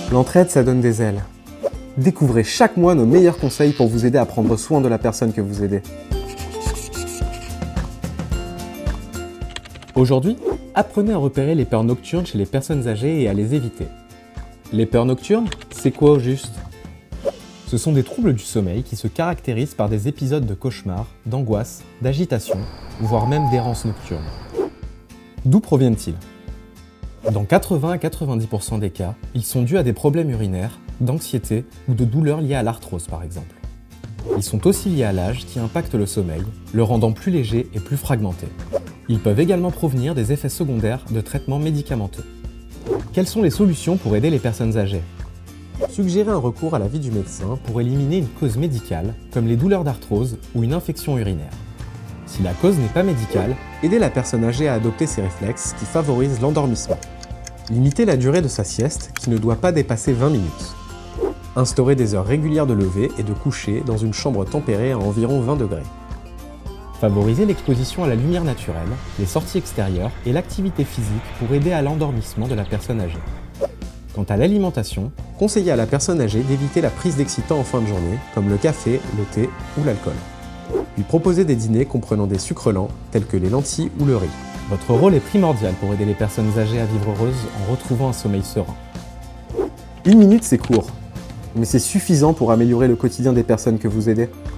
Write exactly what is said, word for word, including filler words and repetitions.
L'entraide, ça donne des ailes. Découvrez chaque mois nos meilleurs conseils pour vous aider à prendre soin de la personne que vous aidez. Aujourd'hui, apprenez à repérer les peurs nocturnes chez les personnes âgées et à les éviter. Les peurs nocturnes, c'est quoi au juste? Ce sont des troubles du sommeil qui se caractérisent par des épisodes de cauchemars, d'angoisse, d'agitation, voire même d'errance nocturne. D'où proviennent-ils? Dans quatre-vingts à quatre-vingt-dix pour cent des cas, ils sont dus à des problèmes urinaires, d'anxiété ou de douleurs liées à l'arthrose par exemple. Ils sont aussi liés à l'âge qui impacte le sommeil, le rendant plus léger et plus fragmenté. Ils peuvent également provenir des effets secondaires de traitements médicamenteux. Quelles sont les solutions pour aider les personnes âgées? Suggérez un recours à l'avis du médecin pour éliminer une cause médicale, comme les douleurs d'arthrose ou une infection urinaire. Si la cause n'est pas médicale, aidez la personne âgée à adopter ces réflexes qui favorisent l'endormissement. Limitez la durée de sa sieste qui ne doit pas dépasser vingt minutes. Instaurez des heures régulières de lever et de coucher dans une chambre tempérée à environ vingt degrés. Favorisez l'exposition à la lumière naturelle, les sorties extérieures et l'activité physique pour aider à l'endormissement de la personne âgée. Quant à l'alimentation, conseillez à la personne âgée d'éviter la prise d'excitants en fin de journée, comme le café, le thé ou l'alcool. Lui proposez des dîners comprenant des sucres lents, tels que les lentilles ou le riz. Votre rôle est primordial pour aider les personnes âgées à vivre heureuses en retrouvant un sommeil serein. Une minute, c'est court, mais c'est suffisant pour améliorer le quotidien des personnes que vous aidez.